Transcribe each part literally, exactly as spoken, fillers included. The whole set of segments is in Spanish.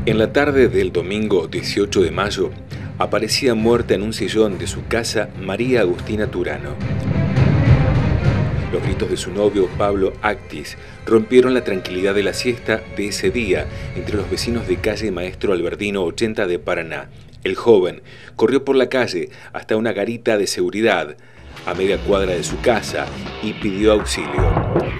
En la tarde del domingo dieciocho de mayo, aparecía muerta en un sillón de su casa María Agustina Turano. Los gritos de su novio Pablo Actis rompieron la tranquilidad de la siesta de ese día entre los vecinos de calle Maestro Albertino ochenta de Paraná. El joven corrió por la calle hasta una garita de seguridad a media cuadra de su casa y pidió auxilio.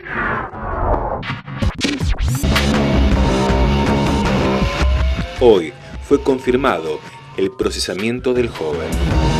Hoy fue confirmado el procesamiento del joven.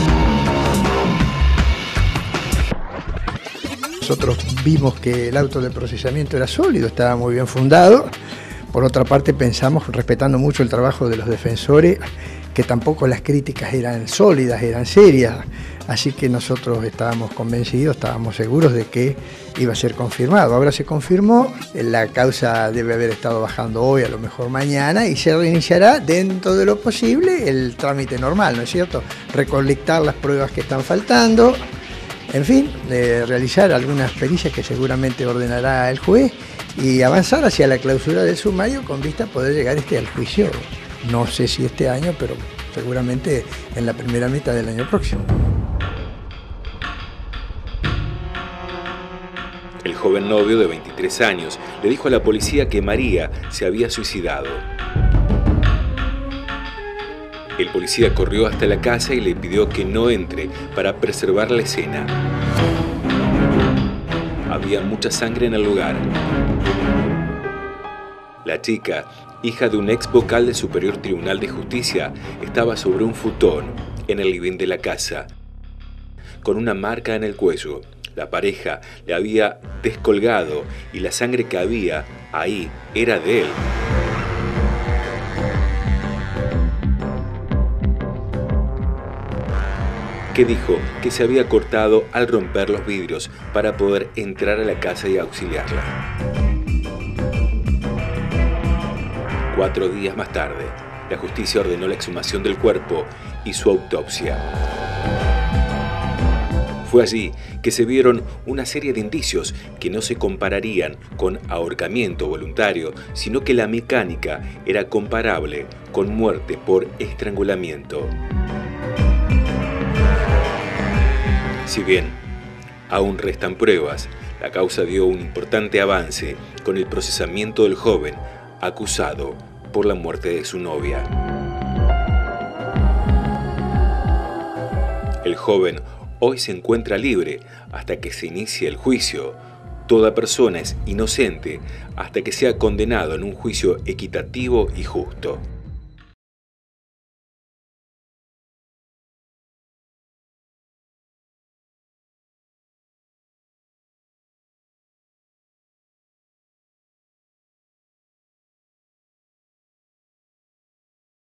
Nosotros vimos que el auto de procesamiento era sólido, estaba muy bien fundado. Por otra parte, pensamos, respetando mucho el trabajo de los defensores, que tampoco las críticas eran sólidas, eran serias. Así que nosotros estábamos convencidos, estábamos seguros de que iba a ser confirmado. Ahora se confirmó, la causa debe haber estado bajando hoy, a lo mejor mañana, y se reiniciará dentro de lo posible el trámite normal, ¿no es cierto? Recolectar las pruebas que están faltando, en fin, de realizar algunas pericias que seguramente ordenará el juez y avanzar hacia la clausura del sumario con vista a poder llegar este al juicio. No sé si este año, pero seguramente en la primera mitad del año próximo. El joven novio de veintitrés años le dijo a la policía que María se había suicidado. El policía corrió hasta la casa y le pidió que no entre para preservar la escena. Había mucha sangre en el lugar. La chica, hija de un ex vocal del Superior Tribunal de Justicia, estaba sobre un futón en el living de la casa, con una marca en el cuello. La pareja le había descolgado y la sangre que había ahí era de él. Que dijo que se había cortado al romper los vidrios para poder entrar a la casa y auxiliarla. Cuatro días más tarde, la justicia ordenó la exhumación del cuerpo y su autopsia. Fue allí que se vieron una serie de indicios que no se compararían con ahorcamiento voluntario, sino que la mecánica era comparable con muerte por estrangulamiento. Si bien aún restan pruebas, la causa dio un importante avance con el procesamiento del joven acusado por la muerte de su novia. El joven hoy se encuentra libre hasta que se inicie el juicio. Toda persona es inocente hasta que sea condenado en un juicio equitativo y justo.